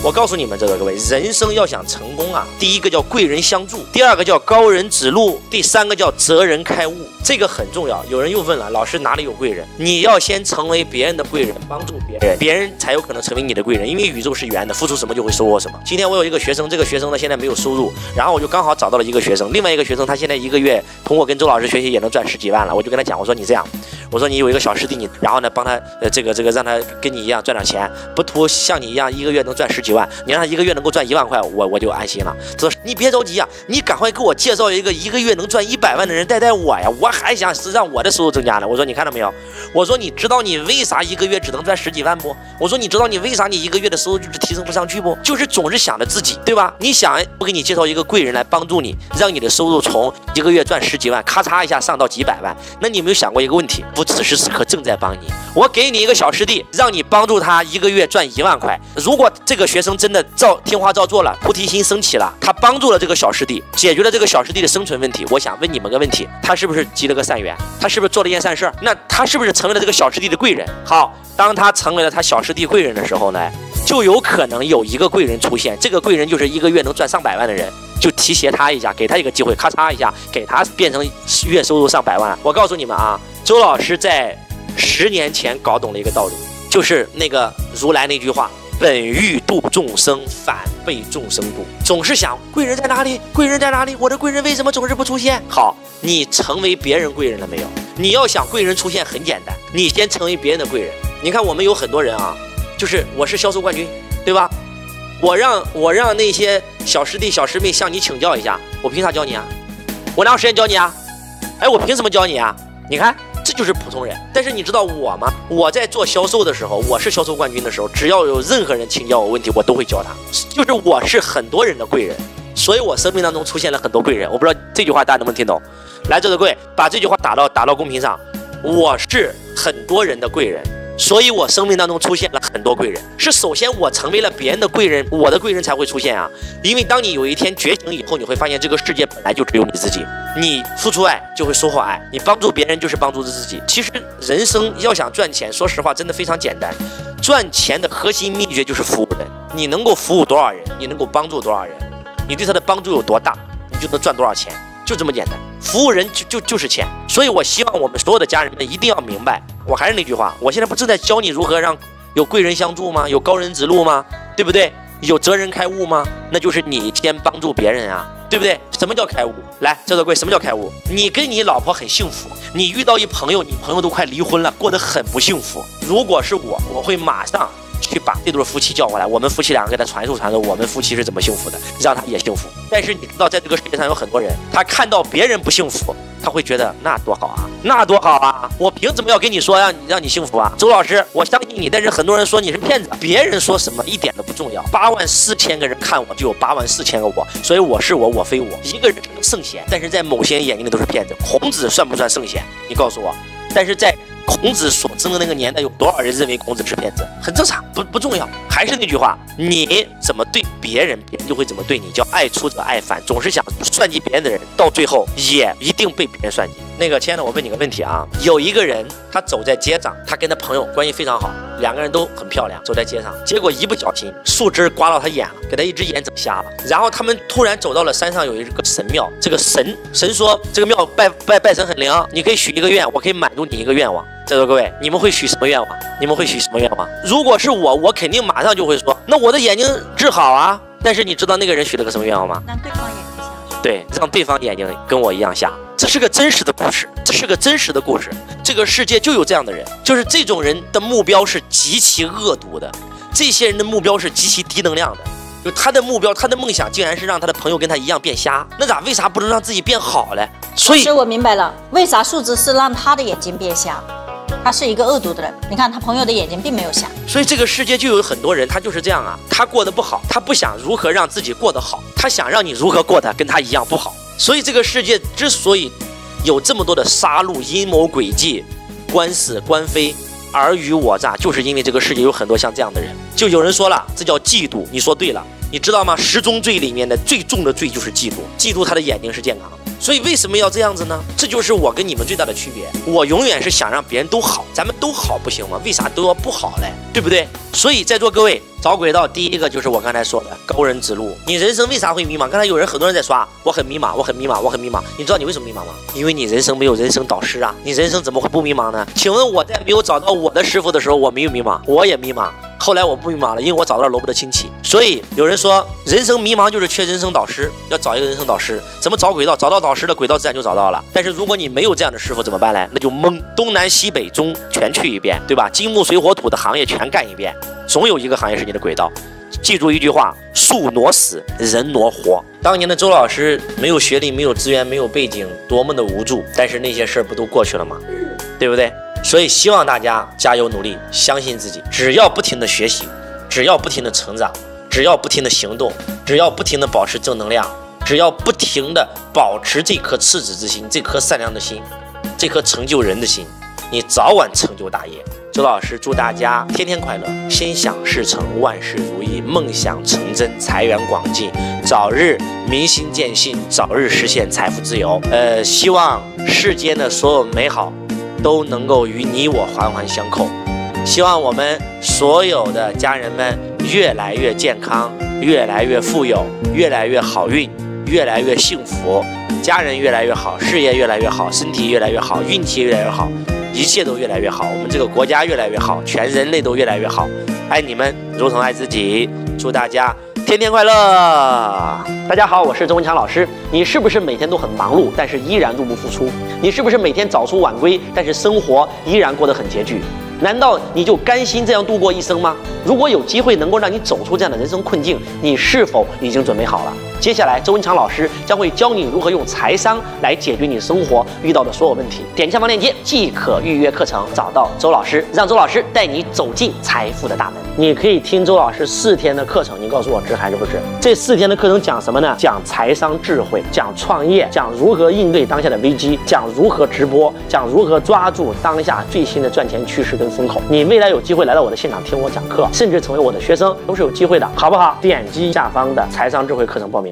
我告诉你们这个各位，人生要想成功啊，第一个叫贵人相助，第二个叫高人指路，第三个叫择人开悟，这个很重要。有人又问了，老师哪里有贵人？你要先成为别人的贵人，帮助别人，别人才有可能成为你的贵人。因为宇宙是圆的，付出什么就会收获什么。今天我有一个学生，这个学生呢现在没有收入，然后我就刚好找到了一个学生，另外一个学生他现在一个月通过跟周老师学习也能赚10几万了。我就跟他讲，我说你这样，我说你有一个小师弟，你然后呢帮他这个让他跟你一样赚点钱，不图像你一样一个月能赚10几万，你让他一个月能够赚1万块，我就安心了。他说你别着急啊，你赶快给我介绍一个月能赚100万的人带我呀，我还想是让我的收入增加呢。我说你看到没有？我说你知道你为啥一个月只能赚10几万不？我说你知道你为啥你一个月的收入就是提升不上去不？就是总是想着自己，对吧？你想我给你介绍一个贵人来帮助你，让你的收入从一个月赚10几万，咔嚓一下上到几百万。那你有没有想过一个问题？不，此时此刻正在帮你。我给你一个小师弟，让你帮助他一个月赚1万块。如果这个学生真的听话照做了，菩提心升起了，他帮助了这个小师弟，解决了这个小师弟的生存问题。我想问你们个问题，他是不是积了个善缘？他是不是做了一件善事？那他是不是成为了这个小师弟的贵人？好，当他成为了他小师弟贵人的时候呢，就有可能有一个贵人出现，这个贵人就是一个月能赚上百万的人，就提携他一下，给他一个机会，咔嚓一下给他变成月收入上百万。我告诉你们啊，周老师在10年前搞懂了一个道理，就是那个如来那句话，本欲度众生，反被众生度。总是想贵人在哪里，贵人在哪里，我的贵人为什么总是不出现？好，你成为别人贵人了没有？你要想贵人出现很简单，你先成为别人的贵人。你看我们有很多人啊，就是我是销售冠军，对吧？我让那些小师弟小师妹向你请教一下，我凭啥教你啊？我哪有时间教你啊？哎，我凭什么教你啊？你看这就是普通人。但是你知道我吗？我在做销售的时候，我是销售冠军的时候，只要有任何人请教我问题，我都会教他，就是我是很多人的贵人，所以我生命当中出现了很多贵人。我不知道这句话大家能不能听懂？来，这个贵，把这句话打到公屏上，我是很多人的贵人，所以我生命当中出现了很多贵人。是首先我成为了别人的贵人，我的贵人才会出现啊。因为当你有一天觉醒以后，你会发现这个世界本来就只有你自己，你付出爱就会收获爱，你帮助别人就是帮助自己。其实人生要想赚钱，说实话真的非常简单，赚钱的核心秘诀就是服务人。你能够服务多少人，你能够帮助多少人，你对他的帮助有多大，你就能赚多少钱，就这么简单。服务人就是钱。所以我希望我们所有的家人们一定要明白，我还是那句话，我现在不正在教你如何让有贵人相助吗？有高人指路吗？对不对？有择人开悟吗？那就是你先帮助别人啊，对不对？什么叫开悟？来，这个贵，什么叫开悟？你跟你老婆很幸福，你遇到一朋友，你朋友都快离婚了，过得很不幸福。如果是我会马上去把这对夫妻叫过来，我们夫妻两个给他传授我们夫妻是怎么幸福的，让他也幸福。但是你知道，在这个世界上有很多人，他看到别人不幸福，他会觉得那多好啊，那多好啊，我凭什么要跟你说让你幸福啊？周老师，我相信你，但是很多人说你是骗子，别人说什么一点都不重要。84000个人看我，就有84000个我，所以我是我，我非我。一个人是个圣贤，但是在某些人眼睛里都是骗子。孔子算不算圣贤？你告诉我。但是在孔子所生的那个年代，有多少人认为孔子是骗子？很正常，不重要。还是那句话，你怎么对别人，别人就会怎么对你，叫爱出者爱返。总是想算计别人的人，到最后也一定被别人算计。那个亲爱的，我问你个问题啊，有一个人他走在街上，他跟他朋友关系非常好，两个人都很漂亮，走在街上，结果一不小心树枝刮到他眼了，给他一只眼整瞎了。然后他们突然走到了山上，有一个神庙，这个神说这个庙拜神很灵，你可以许一个愿，我可以满足你一个愿望。在座各位，你们会许什么愿望？你们会许什么愿望？如果是我肯定马上就会说，那我的眼睛治好啊。但是你知道那个人许了个什么愿望吗？ 让对方眼睛瞎。 对，让对方眼睛跟我一样瞎。这是个真实的故事，这是个真实的故事。这个世界就有这样的人，就是这种人的目标是极其恶毒的，这些人的目标是极其低能量的。就他的目标，他的梦想竟然是让他的朋友跟他一样变瞎，那为啥不能让自己变好嘞？所以我明白了，为啥树枝是让他的眼睛变瞎？他是一个恶毒的人，你看他朋友的眼睛并没有瞎。 所以这个世界就有很多人，他就是这样啊，他过得不好，他不想如何让自己过得好，他想让你如何过得跟他一样不好。所以这个世界之所以有这么多的杀戮、阴谋诡计、官司官非、尔虞我诈，就是因为这个世界有很多像这样的人。就有人说了，这叫嫉妒。你说对了，你知道吗？10宗罪里面的最重的罪就是嫉妒。嫉妒他的眼睛是健康的。所以为什么要这样子呢？这就是我跟你们最大的区别。我永远是想让别人都好，咱们都好不行吗？为啥都要不好嘞？对不对？ 所以在座各位找轨道，第一个就是我刚才说的高人指路。你人生为啥会迷茫？刚才有人很多人在刷，我很迷茫，我很迷茫，我很迷茫。你知道你为什么迷茫吗？因为你人生没有人生导师啊！你人生怎么会不迷茫呢？请问我在没有找到我的师傅的时候，我没有迷茫，我也迷茫。后来我不迷茫了，因为我找到了罗伯特清崎。所以有人说人生迷茫就是缺人生导师，要找一个人生导师。怎么找轨道？找到导师的轨道自然就找到了。但是如果你没有这样的师傅怎么办呢？那就懵，东南西北中全去一遍，对吧？金木水火土的行业全干一遍，总有一个行业是你的轨道。记住一句话：树挪死，人挪活。当年的周老师没有学历，没有资源，没有背景，多么的无助，但是那些事儿不都过去了吗？对不对？所以希望大家加油努力，相信自己，只要不停的学习，只要不停的成长，只要不停的行动，只要不停的保持正能量，只要不停的保持这颗赤子之心，这颗善良的心，这颗成就人的心，你早晚成就大业。周老师祝大家天天快乐，心想事成，万事如意，梦想成真，财源广进，早日民心见性，早日实现财富自由。希望世间的所有美好都能够与你我环环相扣。希望我们所有的家人们越来越健康，越来越富有，越来越好运，越来越幸福，家人越来越好，事业越来越好，身体越来越好，运气越来越好，一切都越来越好，我们这个国家越来越好，全人类都越来越好。爱你们如同爱自己，祝大家天天快乐！大家好，我是周文强老师。你是不是每天都很忙碌，但是依然入不敷出？你是不是每天早出晚归，但是生活依然过得很拮据？难道你就甘心这样度过一生吗？如果有机会能够让你走出这样的人生困境，你是否已经准备好了？接下来，周文强老师将会教你如何用财商来解决你生活遇到的所有问题。点下方链接即可预约课程，找到周老师，让周老师带你走进财富的大门。你可以听周老师4天的课程，你告诉我值还是不值？这4天的课程讲什么呢？讲财商智慧，讲创业，讲如何应对当下的危机，讲如何直播，讲如何抓住当下最新的赚钱趋势跟风口。你未来有机会来到我的现场听我讲课，甚至成为我的学生，都是有机会的，好不好？点击下方的财商智慧课程报名。